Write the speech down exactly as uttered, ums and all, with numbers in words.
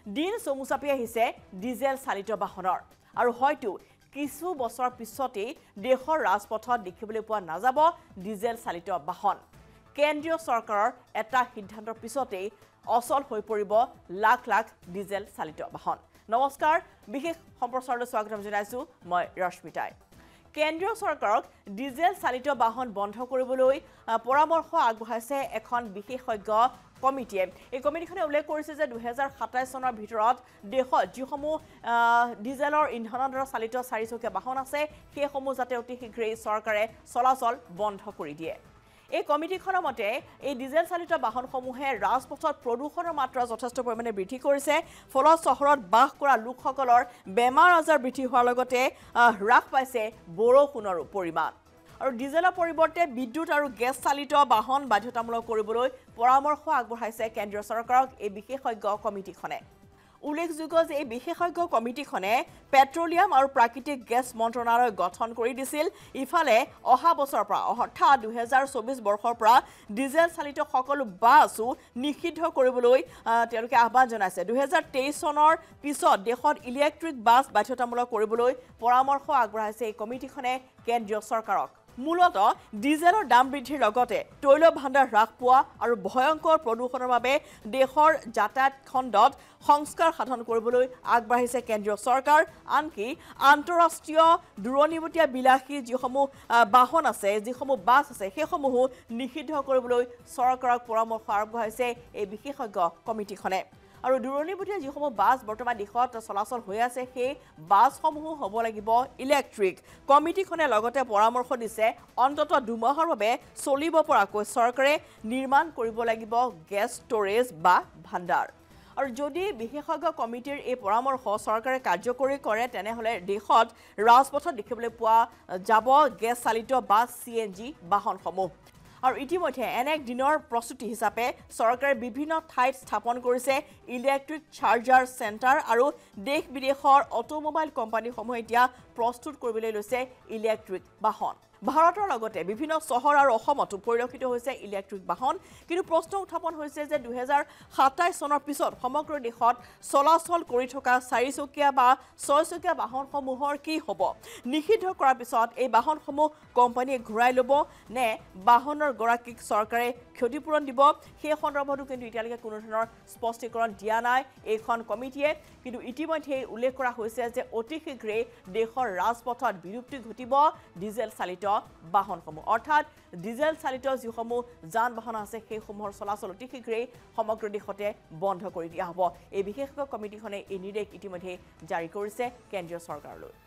দিন চমুচাপি আহিছে ডিজেল চালিত বাহনৰ আৰু হয়তো কিছু বছৰ পিছতেই দেশৰ ৰাজপথত দেখিবলৈ পোৱা নাযাব ডিজেল চালিত বাহন কেন্দ্ৰীয় চৰকাৰৰ এটা সিদ্ধান্তৰ পিছতেই অচল হৈ পৰিব লাখ লাখ ডিজেল চালিত বাহন নমস্কাৰ বিশেষ সম্প্ৰচাৰলৈ স্বাগতম জনাইছো মই ৰশ্মিতাই কেন্দ্ৰীয় চৰকাৰক ডিজেল চালিত বাহন বন্ধ কৰিবলৈ পৰামৰ্শ আগবঢ়াইছে এখন বিশেষজ্ঞ কমিটিয়ে এই কমিটিখনে উল্লেখ কৰিছে যে দুই হাজাৰ সাতাইছ চনৰ ভিতৰত দেশত যিসমূহ ডিজেলৰ ইন্ধনৰ দ্বাৰা চালিত চাৰিচকীয়া বাহন আছে সেইসমূহ যাতে অতি শীঘ্ৰেই চৰকাৰে চলাচল বন্ধ কৰি দিয়ে এই কমিটিখনৰ মতে এই ডিজেল চালিত বাহনসমূহে ৰাজপথত প্ৰদূষণৰ মাত্ৰা যথেষ্ট পৰিমাণে বৃদ্ধি কৰিছে ফলত চহৰত বাস কৰা লোকসকলৰ বেমাৰ আজাৰ বৃদ্ধি হোৱাৰ লগতে হ্ৰাস পাইছে বৰষুণৰ পৰিমাণ আৰু ডিজেলৰ পৰিৱৰ্তে বিদ্যুৎ আৰু গেছ চালিত বাহন বাধ্যতামূলক কৰিবলৈ পৰামৰ্শ আগবঢ়াইছে কেন্দ্ৰীয় চৰকাৰক এই বিশেষজ্ঞ কমিটিখনে উল্লেখযোগ্য যে এই বিশেষজ্ঞ কমিটিখনে পেট্ৰলিয়াম আৰু প্ৰাকৃতিক গেছ মন্ত্ৰণালয় গঠন কৰি দিছিল ইফালে অহা বছৰৰ পৰা অৰ্থাৎ দুই হাজাৰ চৌবিছ বৰ্ষৰ পৰা ডিজেল চালিত সকলো বাছো নিষিদ্ধ কৰিবলৈ তেওঁলোকে আহ্বান জনাইছে দুই হাজাৰ তেইছ চনৰ পিছত দেশত ইলেক্ট্ৰিক বাছ বাধ্যতামূলক কৰিবলৈ পৰামৰ্শ আগবঢ়াইছে এই কমিটিখনে কেন্দ্ৰীয় চৰকাৰক মূলত ডিজেলৰ দাম বৃদ্ধিৰ লগতে তৈল ভাণ্ডাৰ হ্ৰাস পোৱা আৰু ভয়ংকৰ প্ৰদূষণৰ বাবে দেশৰ যাতায়াত খণ্ডত সংস্কাৰ সাধন কৰিবলৈ আগবাঢ়িছে কেন্দ্ৰীয় চৰকাৰ আনকি আন্তঃৰাষ্ট্ৰীয় দূৰণিবতীয়া বিলাসী যিসমূহ বাহন আছে যিসমূহ বাছ আছে সেইসমূহো নিষিদ্ধ কৰিবলৈ চৰকাৰক পৰামৰ্শ আগবঢ়াইছে এই বিশেষজ্ঞ কমিটিখনে আৰু দূৰণিবতীয়া যিসমূহ বাছ বৰ্তমান দেশত চলাচল হৈ আছে সেই বাছসমূহ হ'ব লাগিব ইলেক্ট্ৰিক কমিটিখনে লগতে পৰামৰ্শ দিছে অন্ততঃ দুমাহৰ বাবে চলিব পৰাকৈ চৰকাৰে নিৰ্মাণ কৰিব লাগিব গেছ ষ্ট'ৰেজ বা ভাণ্ডাৰ আৰু যদি বিশেষজ্ঞ কমিটিৰ এই পৰামৰ্শ চৰকাৰে কাৰ্যকৰী কৰে তেনেহ'লে দেশত ৰাজপথত দেখিবলৈ পোৱা যাব গেছ চালিত বাছ চি এন জি বাহনসমূহ আৰু ইতিমধ্যে এনে এক দিনৰ প্ৰস্তুতি হিচাপে চৰকাৰে বিভিন্ন ঠাইত স্থাপন কৰিছে ইলেক্ট্ৰিক চাৰ্জাৰ চেণ্টাৰ আৰু দেশ বিদেশৰ অটোমোবাইল কোম্পানীসমূহে এতিয়া প্ৰস্তুত কৰিবলৈ লৈছে ইলেক্ট্ৰিক বাহন ভাৰতৰ লগতে বিভিন্ন চহৰ আৰু অসমতো পৰিলক্ষিত হৈছে ইলেক্ট্ৰিক বাহন কিন্তু প্ৰশ্ন উত্থাপন হৈছে যে দুই হাজাৰ সাতাইছ চনৰ পিছত সমগ্ৰ দেশত চলাচল কৰি থকা চাৰিচকীয়া বা ছয়চকীয়া বাহনসমূহৰ কি হ'ব নিষিদ্ধ কৰাৰ পিছত এই বাহনসমূহ কোম্পানীয়ে ঘূৰাই ল'ব নে বাহনৰ গৰাকীক চৰকাৰে ক্ষতিপূৰণ দিব সেই সন্দৰ্ভতো কিন্তু এতিয়ালৈকে কোনো ধৰণৰ স্পষ্টীকৰণ দিয়া নাই এইখন কমিটিয়ে কিন্তু ইতিমধ্যে উল্লেখ কৰা হৈছে যে অতি শীঘ্ৰেই দেশৰ ৰাজপথত বিলুপ্তি ঘটিব ডিজেল চালিত বাহনসমূহ অৰ্থাৎ ডিজেল চালিত যিসমূহ যান বাহন আছে সেইসমূহৰ চলাচল অতি শীঘ্ৰেই সমগ্ৰ দেশতে বন্ধ কৰি দিয়া হ'ব এই বিশেষজ্ঞ কমিটিখনে এই নিৰ্দেশ ইতিমধ্যে জাৰি কৰিছে কেন্দ্ৰীয় চৰকাৰলৈ